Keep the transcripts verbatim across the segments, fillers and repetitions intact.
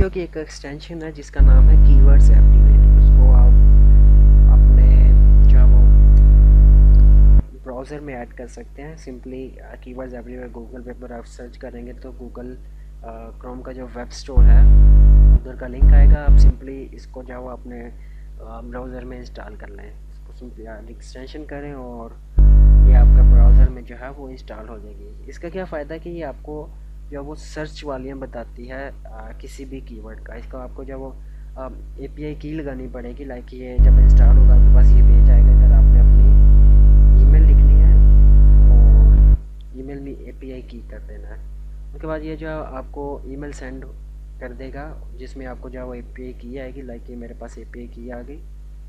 SEO की एक extension है जिसका नाम है कीवर्ड्स एप्टीवेट। उसको आप अपने जो है वो ब्राउज़र में ऐड कर सकते हैं। सिंपली कीवर्ड्स एप्टीवेट गूगल पे पर आप सर्च करेंगे तो गूगल क्रोम का जो वेब स्टोर है उधर का लिंक आएगा। आप सिंपली इसको जो है वो अपने ब्राउज़र में इंस्टॉल कर लें। इसको सिंपली एक्सटेंशन करें और ये आपका ब्राउज़र में जो है वो इंस्टॉल हो जाएगी। इसका क्या फ़ायदा है कि ये आपको जो वो सर्च वॉल्यूम बताती है आ, किसी भी कीवर्ड का। इसको आपको जब वो एपीआई की लगानी पड़ेगी। लाइक ये जब इंस्टॉल होगा आपके पास ये पेज आएगा। इधर आपने अपनी ईमेल लिखनी है और ईमेल में एपीआई की कर देना है। उसके बाद ये जो आपको ईमेल सेंड कर देगा जिसमें आपको जो वो एपीआई की आएगी। लाइक ये मेरे पास एपीआई की आ गई।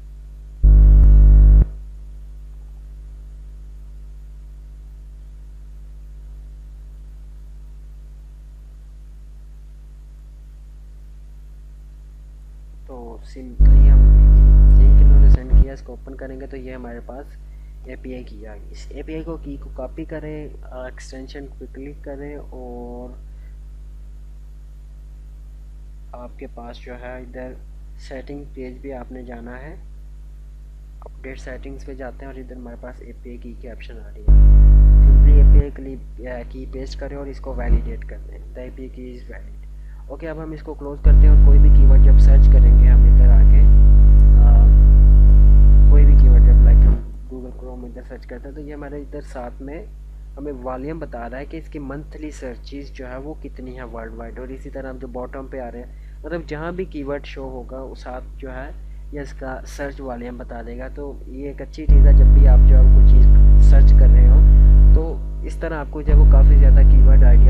तो सिंपली हम लिंक इन्होंने सेंड किया, इसको ओपन करेंगे तो ये हमारे पास एपीआई की आ गई। इस एपीआई को की को कॉपी करें, एक्सटेंशन पे क्लिक करें और आपके पास जो है इधर सेटिंग पेज भी आपने जाना है। अपडेट सेटिंग्स पे जाते हैं और इधर हमारे पास एपीआई की की ऑप्शन आ रही है। सिंपली एपीआई की पेस्ट करें और इसको वैलिडेट कर दें। The API key is valid. Okay, अब हम इसको क्लोज करते हैं और कोई भी कीवर्ड जब सर्च करेंगे हम इधर आके आ, कोई भी कीवर्ड जब लाइक हम गूगल क्रोम इधर सर्च करते हैं तो ये हमारे इधर साथ में हमें वॉल्यूम बता रहा है कि इसकी मंथली सर्चेस जो है वो कितनी है वर्ल्ड वाइड। और इसी तरह हम जो बॉटम पे आ रहे हैं मतलब जहाँ भी कीवर्ड शो होगा उस साथ जो है ये इसका सर्च वॉल्यूम बता देगा। तो ये एक अच्छी चीज़ है जब भी आप जो है कोई चीज़ सर्च कर रहे हो तो इस तरह आपको जब वो काफ़ी ज़्यादा कीवर्ड आइडेंटिफाई